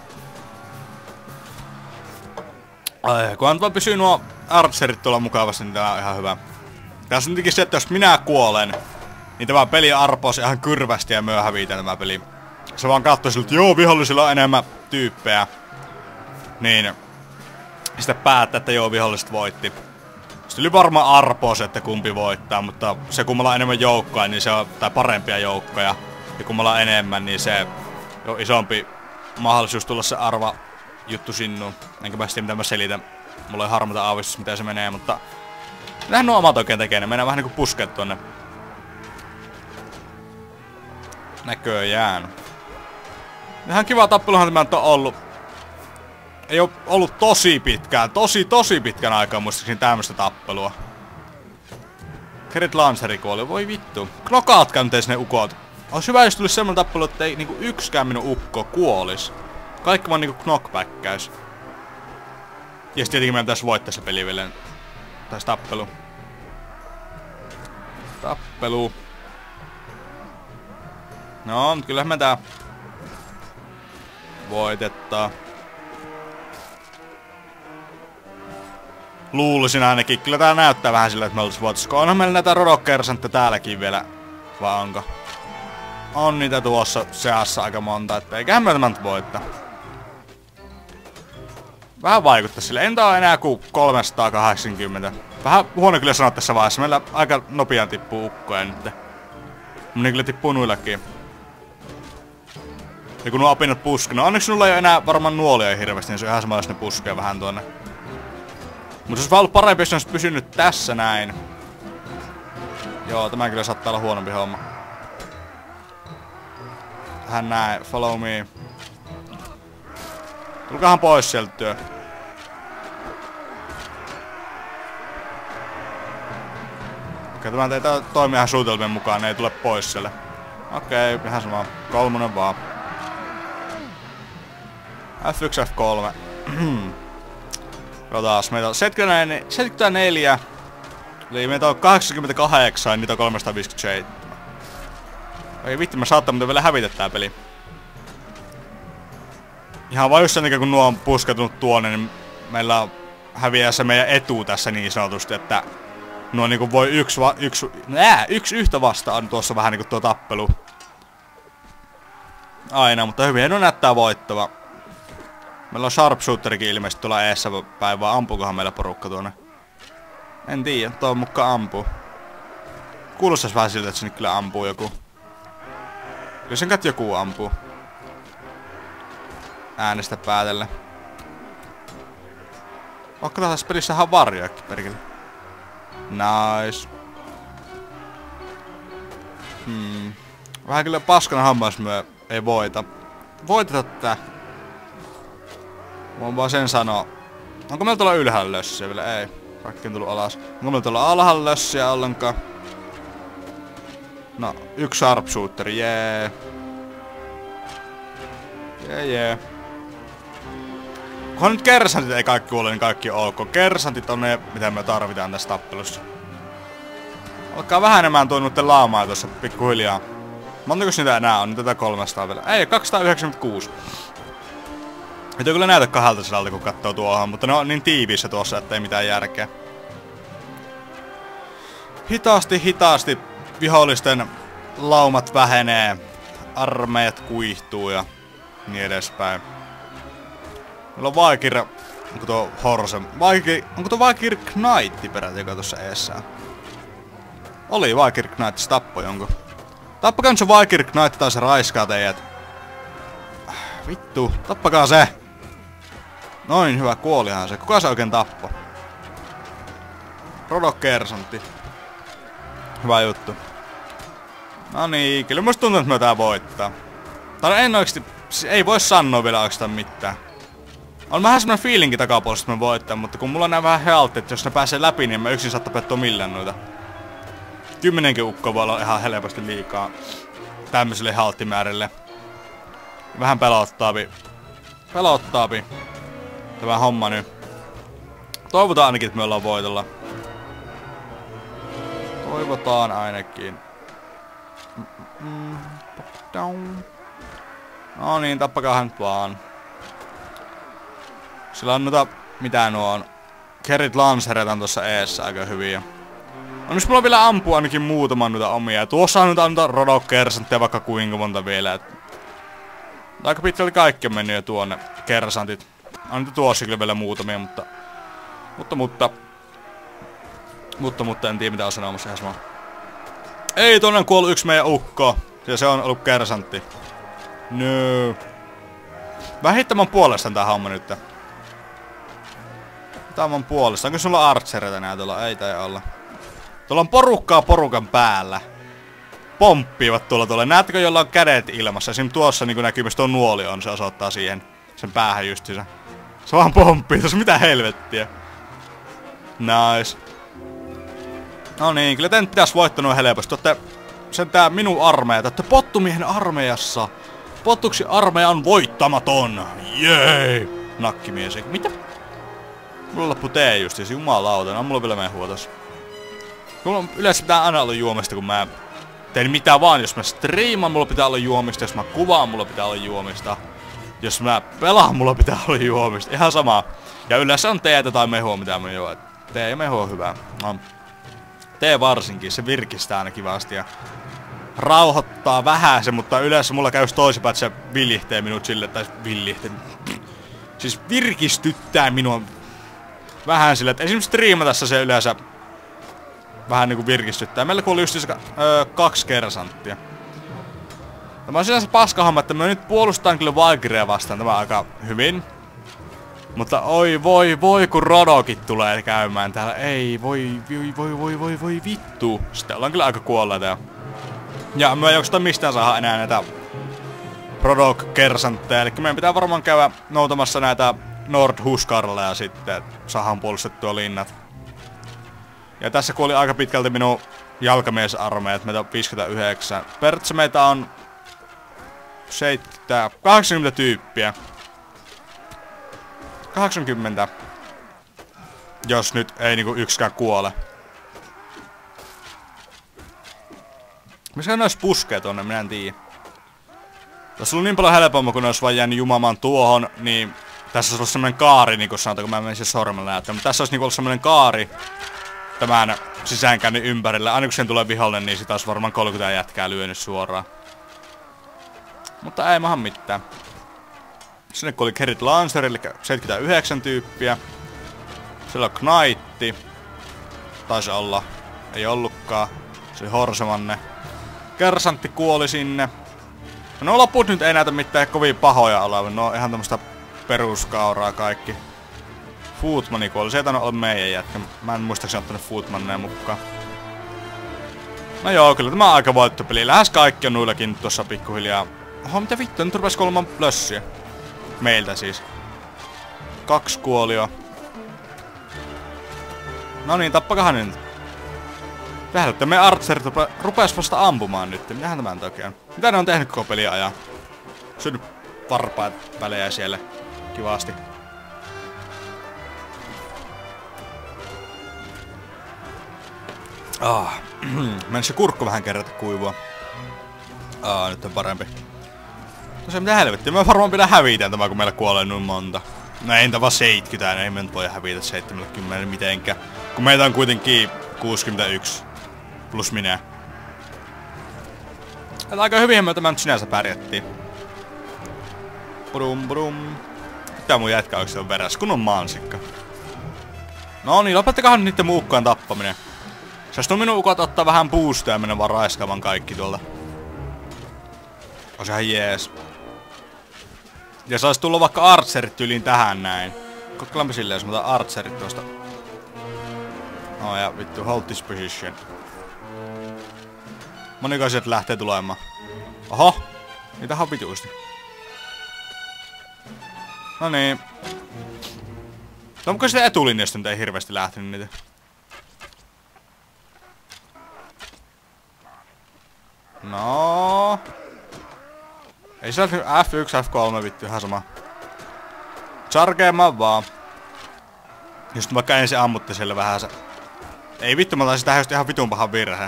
[SPEAKER 1] Ai, kunhan vaan pysyy nuo archerit tuolla mukavasti, niin tää on ihan hyvä. Tässä on se, että jos minä kuolen, niin tämä peli arpoisi ihan kyrvästi ja myö hävitään tämä peli. Se vaan katsoi siltä, että joo, vihollisilla on enemmän tyyppejä. Niin. Sitten päättää, että joo, viholliset voitti. Sitten oli varmaan arpois, että kumpi voittaa, mutta se kummalla on enemmän joukkoja, niin se on, tai parempia joukkoja. Ja kummalla on enemmän, niin se on isompi mahdollisuus tulla se arva juttu sinnuun. Enkä mä sitten mitä mä selitän. Mulla ei harmata aavistus, miten se menee, mutta nähän nuo omat oikein tekee, ne mennään vähän niinku puskeet tonne. Näköjään. Ihan kiva tappeluhan tämä on ollut. Ei oo ollut tosi pitkään, tosi pitkän aikaa muistaakseni tämmöstä tappelua. Kerit Lanceri kuoli, voi vittu. Knokaatkaa nyt ees ne ukot. Ois hyvä jos tulisi semmonen tappelu, että ei niinku yksikään minun ukko kuolis. Kaikki vaan niinku knockbackäys. Ja sit tietenkin meidän pitäis voittaa se peli vielä. Tai tappelu. Tappelu. No, kyllähän me tää voitettaa. Luulisin ainakin. Kyllä tää näyttää vähän sillä, että me oltais voitossa. Onhan meillä näitä Rodok-kersantteja täälläkin vielä. Vai onko? On niitä tuossa seassa aika monta, että eiköhän me tämän voittaa. Vähän vaikuttaa sille. Entä on enää kuin 380. Vähän huono kyllä sanoa tässä vaiheessa. Meillä aika nopean tippuu ukkoja nyt. Mun kyllä tippuu nuillakin. Ja kun nuo opinnot puskee. No onneksi nulla ei oo enää varmaan nuolia hirveästi, niin se on ihan sama, jos ne puskee vähän tuonne. Mutta se olisi vaan ollut parempi, jos ne olisi pysynyt tässä näin. Joo, tämä kyllä saattaa olla huonompi homma. Tähän näin, follow me. Tulkaahan pois sieltä työ. Okei, tämä ei toimi ihan suunnitelmien mukaan, ne ei tule pois siellä. Okei, ihan sama. 3 vaan. F1, F3. Katsotaan, meitä on 74. Eli meitä on 88 ja niitä on 357. Ei vittu, mä saattaa muuten vielä hävitä tää peli. Ihan vaan just sen kun nuo on pusketunut tuonne, niin meillä on häviää se meidän etu tässä niin sanotusti, että nuo niinku voi yksi yhtä vastaan on tuossa vähän niinku tuo tappelu. Aina, mutta hyvin no näyttää voittava. Meillä on sharpshooterikin ilmeisesti tuolla eessä päin, vaan ampuukohan meillä porukka tuonne? En tiedä, toivon mukaan ampuu. Kuulostais vähän siltä, että se nyt kyllä ampuu joku. Kyllä sen kat joku ampuu. Äänestä päätellä. Vaikka tässä pelissä ihan varjoakin perkele. Nice. Vähän kyllä paskana hammas myö ei voita. Voiteta tää. Voin vaan sen sanoa. Onko meillä tuolla ylhäällä lössiä vielä? Ei. Kaikki on tullut alas. Onko meillä tuolla alhaalla lössiä ollenkaan? No, yksi sharpshooteri, jee. Jee. Kunhan nyt kersantit ei kaikki kuole, niin kaikki on ok. Kersantit on ne, mitä me tarvitaan tässä tappelussa. Alkaa vähän enemmän tuo nuitten laamaa tuossa pikkuhiljaa. Montakos niitä enää on? Nyt tätä 300 vielä. Ei, 296. Nyt ei kyllä näytä 200, kun katsoo tuohon, mutta ne on niin tiiviissä tuossa, ettei mitään järkeä. Hitaasti vihollisten laumat vähenee. Armeijat kuihtuu ja niin edespäin. Meillä on Valkyr... Onko tuo Horsen? Onko tuo Valkyr Knight peräti, joka tuossa eessä on? Oli Valkyr Knight, se tappoi jonkun. Tappakaa nyt se Valkyr Knight tai se raiskaa teidät. Vittu, tappakaa se! Noin hyvä, kuolihan se. Kuka se oikein tappoi? Rodok Kersantti. Hyvä juttu. No niin, kyllä musta tuntuu, että me tää voittaa. Tai en oikeesti... Ei voi sanoa vielä oikeastaan mitään. On vähän semmonen fiilinki takapuolesta, että me voittaa, mutta kun mulla on nää vähän health, että jos ne pääsee läpi, niin mä yksin saa tapettua millään noita. 10 ukkoa voi olla ihan helposti liikaa tämmöiselle health-määrille. Vähän pelottaapi tämä homma nyt. Toivotaan ainakin, että me ollaan voitolla. Toivotaan ainakin. No niin, tappakaahan nyt vaan. Sillä on noita... Mitä nuo on? Kerit Lancereita on tossa eessä aika hyviä. No nyt mulla vielä ampuu ainakin muutaman noita omia. Ja tuossa on noita Rodok Kersantteja vaikka kuinka monta vielä. Aika pitkälti kaikki on mennyt jo tuonne kersantit. On nyt tuossa kyllä vielä muutamia, mutta en tiedä mitä on sanomassa ihan sama. Ei, tuonne on kuollut yksi meidän ukko. Ja se on ollut kersantti. No. Vähittämän puolestaan tää homma nyt. Tämän puolesta. Onko sulla archereita nää tuolla? Ei tai olla. Tuolla on porukkaa porukan päällä. Pomppivat tuolla. Näettekö, jolla on kädet ilmassa? Esim. Tuossa niin näkyy, missä tuo nuoli on. Se osoittaa siihen. Sen päähän justiinsa. Se vaan pomppii. Tuossa mitä helvettiä. Nice. No niin, kyllä te nyt pitäis voittanut helposti. Te ootte sentään minun armeija. Te ootte pottumiehen armeijassa. Pottuksi armeija on voittamaton. Jee! Nakkimies. Mitä? Mulla loppu tee justiinsa. Jumalauta. No mulla vielä mehua tossa. Mulla on yleensä pitää aina olla juomista, kun mä teen mitä vaan. Jos mä striimaan, mulla pitää olla juomista. Jos mä kuvaan, mulla pitää olla juomista. Jos mä pelaan, mulla pitää olla juomista. Ihan sama. Ja yleensä on teetä tai mehua, mitä mä juon. Tee ja mehu on hyvä. No. Tee varsinkin, se virkistää aina kivasti ja rauhoittaa vähän se, mutta yleensä mulla käy toisinpäin, että se viljihtee minut sille, tai viljihtee. Siis virkistyttää minua vähän sille, että esimerkiksi striimatassa se yleensä vähän niinku virkistyttää. Meillä kuoli just 2 kersanttia. Tämä on sinänsä paskahomma, että me nyt puolustaan kyllä Valkyria vastaan tämä aika hyvin. Mutta oi voi kun Rodokit tulee käymään täällä. Ei voi vittu. Sitten ollaan kyllä aika kuolleita. Ja me ei oikeastaan mistään saada enää näitä Rodok-kersantteja. Eli meidän pitää varmaan käydä noutamassa näitä Nordhuskarleja sitten. Saadaan puolustettua linnat. Ja tässä kuoli aika pitkälti minun jalkamiesarmeijat. Meitä on 59. Periaatteessa meitä on 80 tyyppiä. 80. Jos nyt ei niinku yksikään kuole. Missä nois puskee tonne, minä en tiedä. Tässä on niin paljon helpommin, kun ne olisi vaan jäänyt jumamaan tuohon, niin tässä olisi ollut semmonen kaari, niin kuin sanotaan, kun mä menisin sormella näyttämään. Mutta tässä olisi niinku ollut semmonen kaari tämän sisäänkäynnin ympärillä. Aina kun sen tulee vihollinen, niin sitä olisi varmaan 30 jätkää lyönyt suoraan. Mutta ei mahan mitään. Sinne kun oli Kerit Lancer, eli 79 tyyppiä. Siellä on Knightti. Taisi olla. Ei ollutkaan. Se oli Horsemanne. Kersantti kuoli sinne. No loput nyt ei näytä mitään kovin pahoja olevan. No ihan tämmöstä peruskauraa kaikki. Footmani kuoli. Se ei tainnut olla meidän jätkä. Mä en muistaakseni ottanut Footmanneja mukaan. No joo, kyllä tämä on aika voittopeli. Lähes kaikki on nuillakin tuossa pikkuhiljaa. Oho, mitä vittu? Nyt rupes kolman plössiä. Meiltä siis. 2 kuolio. No niin, tappakahan nyt. Tähdätte, me Archer rupes vasta ampumaan nyt. Mitähän tämä nyt oikein on? Mitä ne on tehnyt koko peliä ajan? Syönyt varpaat välejä siellä. Kivasti. Mennessä kurkku vähän kerätä kuivua. Nyt on parempi. Tosiaan mitä helvettiä, me varmaan pidä hävitään tämä, kun meillä kuolee noin monta. No ei niitä vaan 70, ei me nyt voi hävitä 70 mitenkään. Kun meitä on kuitenkin 61. Plus minä. Että aika hyvin me tämän nyt sinänsä pärjättiin. Brum brum. Mitä mun jätkä oikeesti on veräs, kun on mansikka. No niin, lopettakahan niitten muukkaan tappaminen. Saistuu minun ukot ottaa vähän boostia ja mennä vaan raiskaamaan kaikki tuolta. On sehän jees. Ja sais tulla vaikka Archerit yliin tähän näin. Kokeillaanpa silleen, jos mä otan Archerit tosta. No ja vittu, hold this position. Moniko sieltä lähtee tulemaan? Oho! Niitähän on vituusti. No niin. No onko sitä etulinjasta nyt ei hirveästi lähtenyt niitä? No. Ei se lähtenyt F1, F3 vittu ihan sama. Chargeemaan just vaikka ensin ammutte siellä vähän se. Ei vittu, mä taisin tähän just ihan vitun pahan virheen.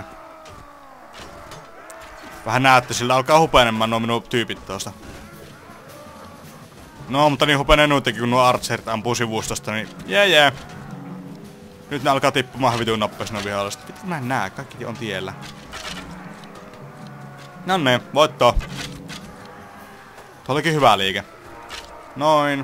[SPEAKER 1] Vähän näette, sillä alkaa hupenemaan nuo minun tyypit tuosta. No, mutta niin hupenee nuutenkin, kun nuo Archerit ampuu sivustosta, niin jee. Nyt ne alkaa tippumaan vitun nopeasti nuo viholliset. Vittu, mä en näe, kaikki on tiellä. Nonne, voitto. Tuo olikin hyvä liike. Noin.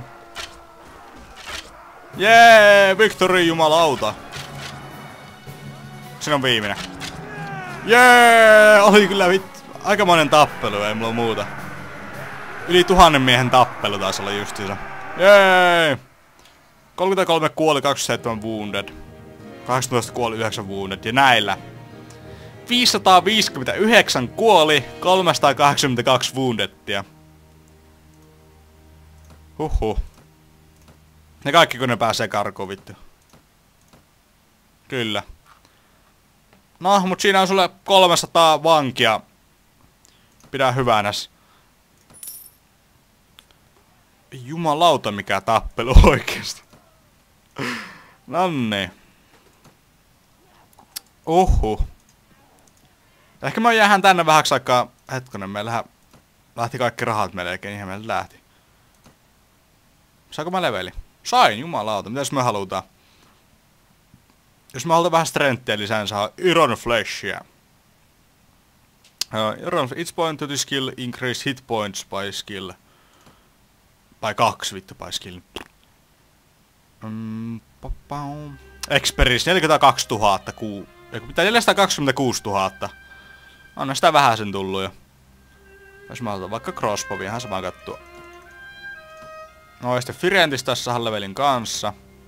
[SPEAKER 1] Jee, victory jumalauta. Siinä on viimeinen. Jee, oli kyllä aikamoinen tappelu, ei mulla muuta. Yli 1000 miehen tappelu taisi olla justiinsa. Jee! 33 kuoli, 27 wounded. 18 kuoli, 9 wounded. Ja näillä 559 kuoli, 382 woundettia. Huhhuh. Ne kaikki kun ne pääsee karkuun vittu. Kyllä. No, mut siinä on sulle 300 vankia. Pidä hyvänäs. Jumalauta mikä tappelu oikeesti. Nonni. Ehkä mä jäähän tänne vähäksi aikaa. Hetkonen, meillähän lähti kaikki rahat melkein, ihan meiltä lähti. Saanko mä leveli? Sain, jumalauta. Mitäs me halutaan? Jos mä halutaan vähän strengthia lisää, niin saa Iron Fleshia. Each point to the skill increase hit points by skill. Tai 2 vittu by skill. Experience 42 000. Pitää 426 000. On sitä vähän sen tullu jo. Jos mä otan vaikka crossbow, ihan sama kattua. No ja sitten Firentis tässä levelin kanssa.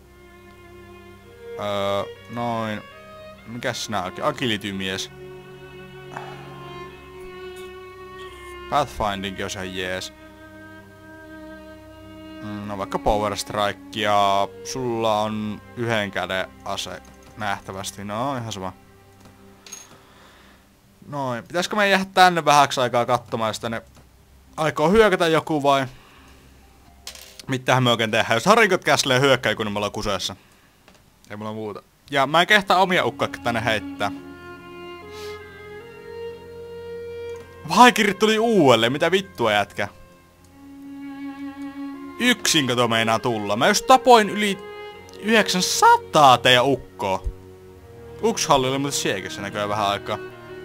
[SPEAKER 1] Noin. Mikäs nää oikein? Agility-mies. Pathfinding on ihan jees. No vaikka Power Strike ja sulla on yhden käden ase nähtävästi. No ihan sama. Noin. Pitäisikö me jäädä tänne vähäksi aikaa katsomaan, jos tänne aikoo hyökätä joku vai? Mitähän me oikein tehdään? Jos harikot käslee hyökkää, kun me ollaan kuseessa. Ei mulla muuta. Ja mä en kehtaa omia ukkakin tänne heittää. Vaikirit tuli uudelleen, mitä vittua jätkä? Yksinkö tuo meinaa tulla? Mä just tapoin yli 900 teidän ukkoa. Ukshalli oli muuten siekissä näköjään vähän aikaa.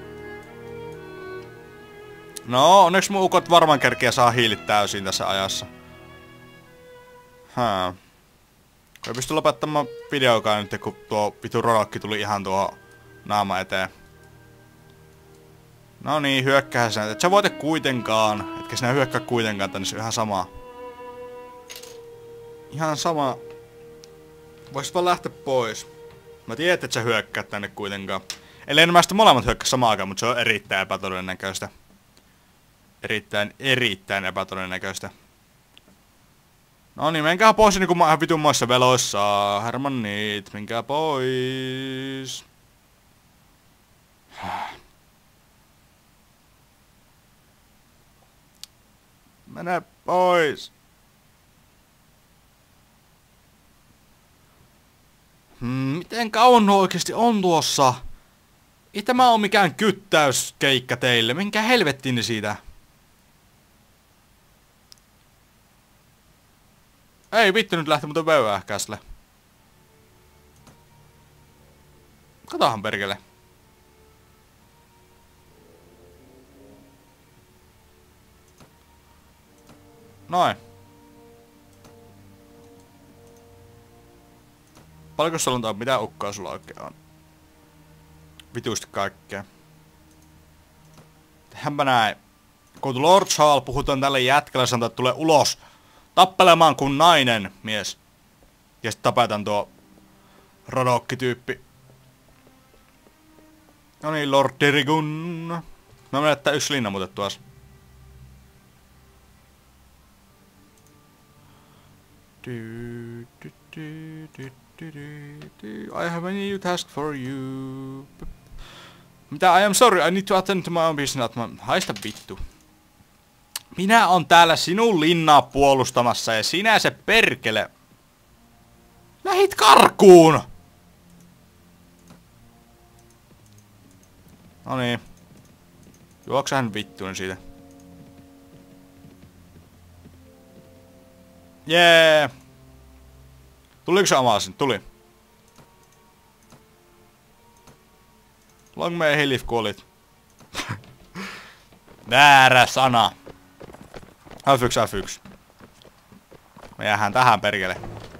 [SPEAKER 1] No, onneksi mun ukot varmaan kerkeä saa hiilit täysin tässä ajassa. Ei pysty lopettamaan videokaan nyt, kun tuo vitu rodokki tuli ihan tuohon naama eteen. No niin, hyökkäähän sinä. Et sä voita kuitenkaan. Etkä sinä hyökkää kuitenkaan tänne, se on ihan sama. Ihan sama. Vois vaan lähteä pois. Mä tiedän, et sä hyökkää tänne kuitenkaan. Ellei nämä sitten molemmat hyökkää samaan aikaan, mutta se on erittäin epätodennäköistä. Erittäin epätodennäköistä. No niin, menkää pois niinku mä vitun muissa veloissa. Hermannit, menkää pois. Mene pois. Miten kauan oikeesti on tuossa? Ei tämä oo mikään kyttäyskeikka teille. Minkä helvettiin siitä? Ei vittu, nyt lähti muuten vöyähkäsle. Katohan perkele. Noin. Paljonko sulla on, mitä ukkoa sulla oikein on? Vitusti kaikkea. Tehdäänpä näin. Kun Lord Hall puhutaan tälle jätkälle, sanotaan, että tulee ulos tappelemaan kuin nainen mies. Ja sit tapetaan tuo Rodokki-tyyppi. No niin, Lord Dirigun. Mä menettää yksi linna muuten tuossa. I have a new task for you. Mitä? I am sorry, I need to attend to my own business. Haista vittu. Minä on täällä sinun linnaa puolustamassa ja sinä se perkele. Lähit karkuun! Noniin. Juoksahan vittuun siitä. Jee! Tuliko se amasin? Tuli. Long may he live, kuolit. Väärä sana. F1, F1. Me jäähän tähän perkele.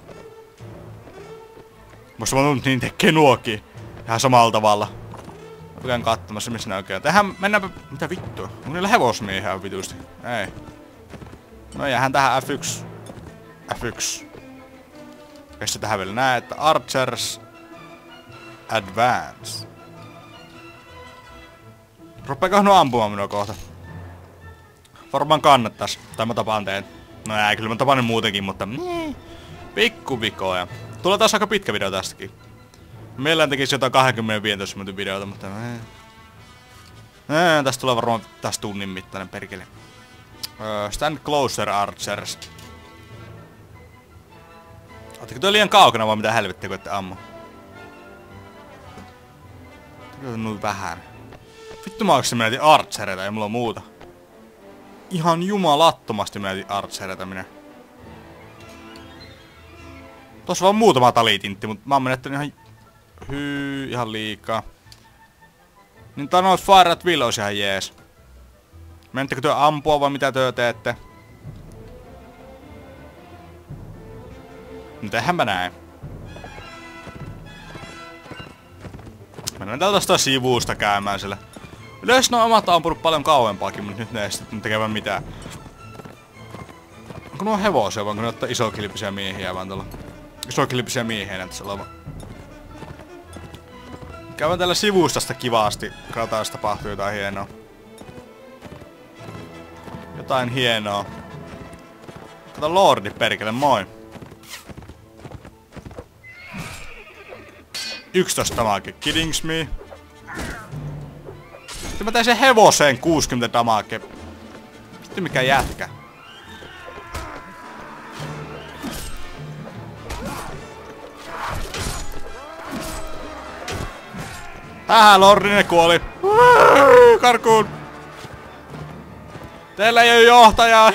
[SPEAKER 1] Musta mä tunnen, niin tekee nuokin. Ihan samalla tavalla. Mä käyn katsomassa, missä ne oikein. Tähän mennäänpä... Mitä vittua? Onko niillä hevosmiehiä vitusti? Ei. No jäähän tähän F1. F1. Ja tähän vielä näe, että Archers Advance. Rupeekohan nuo ampumaan minua kohta? Varmaan kannattais. Tai mä tapaan teen. No ei, kyllä mä tapaan ne muutenkin, mutta... Pikku vikoja. Tulee taas aika pitkä video tästäkin. Mielellään tekisi jotain 20-15 minuutin videota, mutta... tästä tulee varmaan taas tunnin mittainen perkele. Stand closer, Archers. Ootteko toi liian kaukana vai mitä helvettiä kun ette ammu? Tekö noin vähän? Vittu mä oikeesti menetin archereita, ei mulla on muuta. Ihan jumalattomasti menetin archereita minä. Tossa vaan muutama talitintti, mut mä oon menettänyt ihan liikaa. Niin tää on Fire at Will olisi ihan jees. Menettekö työ ampua vai mitä työ teette? No tehdäänpä näin. Mennään täältä sivusta käymään sillä. Yleensä nuo omat on ampunut paljon kauempaakin, mutta nyt ne ei sitten tekevän mitään. Onko nuo hevosia vai onko ne ottaa isokilpisiä miehiä vaan tuolla? Isokilpisiä miehiä näyttäisi olevan. Käydään täällä sivustasta kivasti. Katsotaan, jos tapahtuu jotain hienoa. Jotain hienoa. Kato Lordi perkele, moi. 11 damage, kiddings me? Sitten mä tein sen hevoseen 60 damage. Sitten mikä jätkä. Lordine kuoli. Karkuun. Teillä ei oo johtajaa.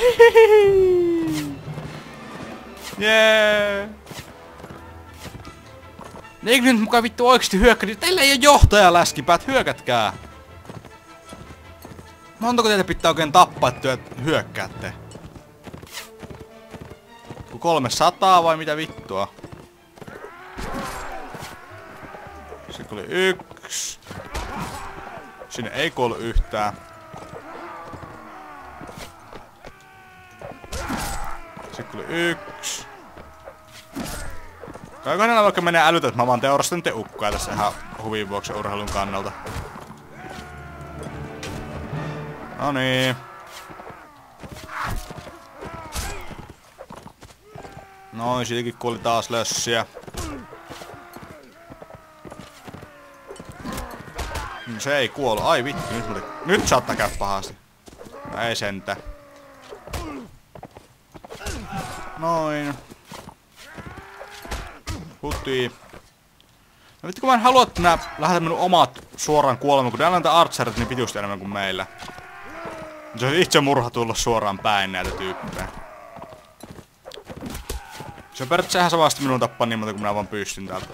[SPEAKER 1] Jee. Eikö nyt mukaan vittu oikeesti hyökkädi? Teillä ei oo johtaja, läskipäät, hyökätkää! Montako teitä pitää oikein tappaa, että työt hyökkäätte? 300 vai mitä vittua? Sitten oli 1. Sinne ei kuollut yhtään. Sitten oli 1. Kaikko hänellä vaikka menee älytä, että mä vaan teurastan te ukkoja tässä ihan huvin vuoksi urheilun kannalta. Noniin. Noin, siitäkin kuoli taas lössiä. Se ei kuollut. Ai vittu, nyt saattaa käydä pahasti. No ei sentä. Noin. Hutii. No vittu kun mä en halua, että nää lähetän minun omat suoraan kuolemaan, kun näillä on archerit niin pitusti enemmän kuin meillä. Se on itse murha tulla suoraan päin näitä tyyppejä. Se on periaatteessa ihan samasti minun tappaa niin monta kuin minä vaan pystyn täältä.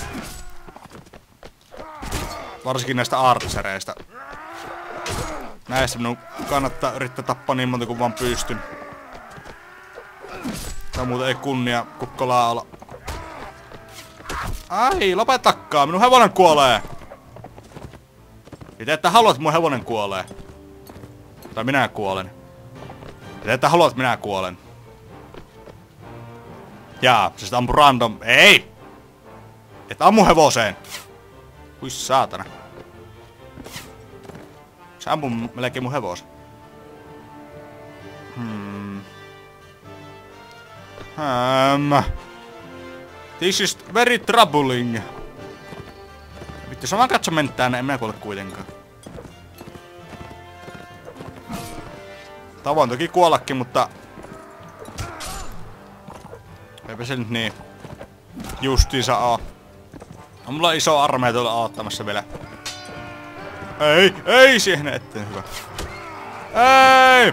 [SPEAKER 1] Varsinkin näistä archereista. Näistä minun kannattaa yrittää tappaa niin monta kuin vaan pystyn. Tai muuten ei kunnia kukkolaa olla. Ai, lopetakaa, minun hevonen kuolee! Ja te ette halua, että mun hevonen kuolee. Tai minä kuolen. Ja te ette halua, että minä kuolen. Jaa, se sitä ammu random. Ei! Et ammu hevoseen! Hui saatana. Se ampuu melkein mun hevosen. This is very troubling. Vittu, saman katso menttään, en minä kuole kuitenkaan. Tavoin toki kuollakin, mutta... Eipä se nyt niin justiinsa oo. On mulla iso armeija tuolla auttamassa vielä. Ei siihen eteen, hyvä. Ei!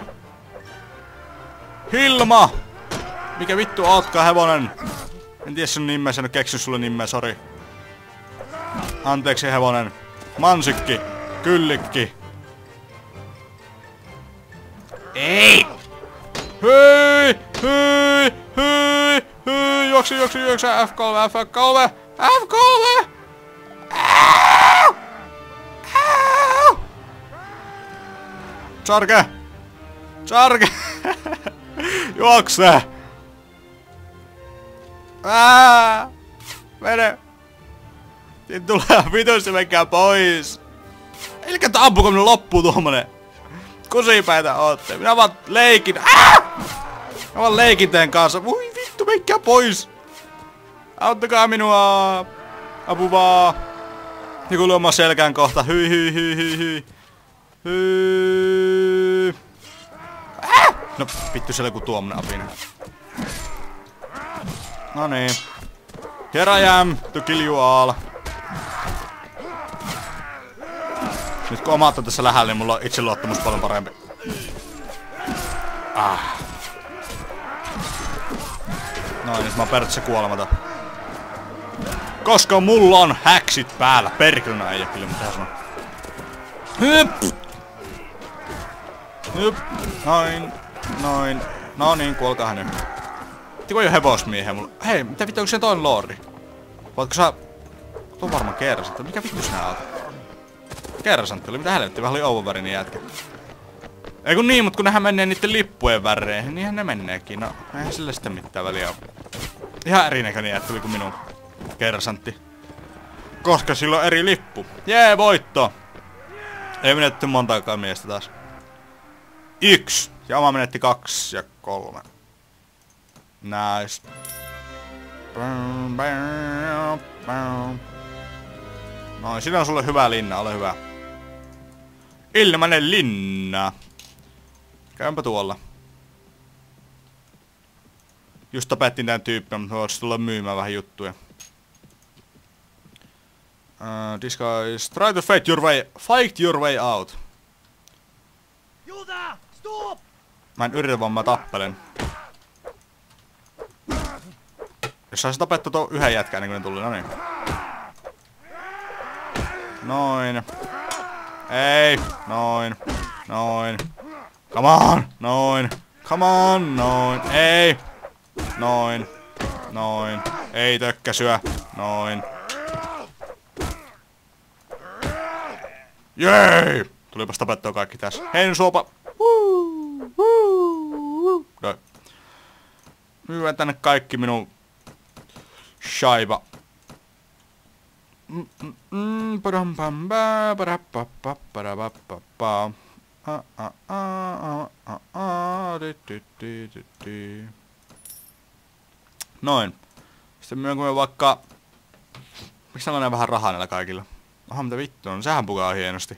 [SPEAKER 1] Hilma! Mikä vittu ootkaan hevonen? En tiedä sun nimeä, en oo keksinyt sulle nimeä, sori. Anteeksi hevonen. Mansikki. Kyllikki. Ei! Hyi! Hyi! Hyi! Hyi! Juokse! F3! F3! F3! Charge! Charge! Juokse! Mene! Siitä tulee vitusti, menkää pois! Eikä ampuko minun loppuu tuommoinen! Kusipäitä ootte! Minä vaan leikin! Minä vaan leikin teen kanssa! Voi vittu, menkää pois! Auttakaa minua! Apu vaan! Joku lyö selkään kohta! Hyi! No vittu, siellä joku tuommoinen apina. No niin. Here I am to kill you all. Nyt kun omat on tässä lähellä, niin mulla on itseluottamus paljon parempi. Noin, nyt mä oon periaatteessa kuolematon. Koska mulla on häksit päällä. Perkele, ei oo kyllä mitään sanoa. Hyp. Noin. No niin, kuolkaahan nyt. Vittu, kun ei oo hevosmiehiä mulla. Hei, mitä vittu, onko se toinen lordi? Voitko sä... Tuo on varmaan kersantti. Mikä vittu sinä oot? Kersantti oli, mitä helvetti, vähän oli overvärinen jätkä. Ei kun niin, mut kun nehän menee niitten lippujen väreihin, niinhän ne meneekin. No, eihän sillä sitten mitään väliä oo. Ihan erinäköinen jätkä kuin minun kersantti. Koska sillä on eri lippu. Jee, voitto! Ei menetty montaakaan miestä taas. 1. Ja oma menetti 2 ja 3. Nice. Noin, siinä on sulle hyvä linna, ole hyvä. Ilmanen linna. Käympä tuolla. Just tapettiin tän tyyppiä, mutta voisi tulla myymään vähän juttuja. Disguise. Try to fight your way out. Mä en yritä, vaan mä tappelen. Jos saisi tapettua tuon yhden jätkään, niin kuin ne tuli, no niin. Noin. Ei. Noin. Come on. Noin. Ei. Noin. Ei tökkäsyä. Noin. Jei! Tulipas tapettua kaikki tässä. Hensuopa. Noin. Myydään tänne kaikki minun shaiva. Noin. Sitten myönkö vaikka... Miksi tällainen vähän rahaa näillä kaikilla? Aha, mitä vittu on? Sehän pukaa hienosti.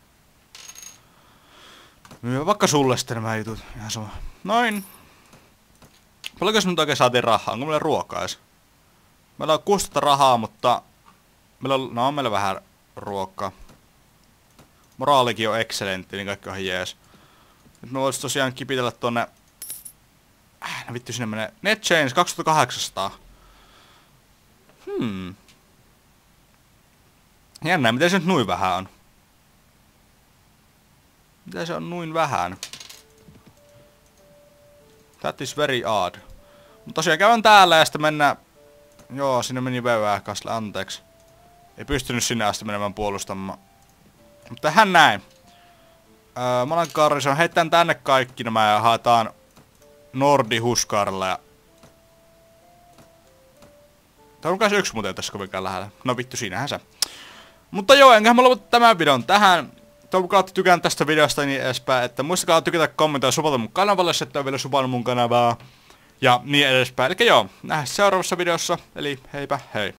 [SPEAKER 1] Myy vaikka sulle sitten nämä jutut. Ihan sama. Noin. Paljonko nyt oikein saatiin rahaa? Onko meillä ruokaa edes? Meillä on 600 rahaa, mutta... Meillä on meillä vähän ruokaa. Moraalikin on excellentti, niin kaikki on ihan jees. Nyt me voitais tosiaan kipitellä tonne... No vittu sinne menee... Net change 2800. Jännää, miten se nyt nuin vähän on? Mitä se on nuin vähän? That is very odd. Mutta tosiaan käydään täällä ja sitten mennään... Joo, sinne meni väyääkasle, anteeksi. Ei pystynyt sinne asti menemään puolustamaan. Mutta tehdään näin. Malankaarissa on heittään tänne kaikki nämä ja haetaan Nordi Huskarille ja... Tää on kai se yksi muuten tässä kovinkaan lähellä. No vittu, siinähän se. Mutta joo, enköhän mä lopeta tämän videon tähän. Toivokaa, että tykännyt tästä videosta niin edespäin. Että muistakaa tykätä, kommentoida ja supata mun kanavalle, jos ette ole vielä supannut mun kanavaa. Ja niin edespäin. Eli joo, nähdään seuraavassa videossa. Eli heipä hei.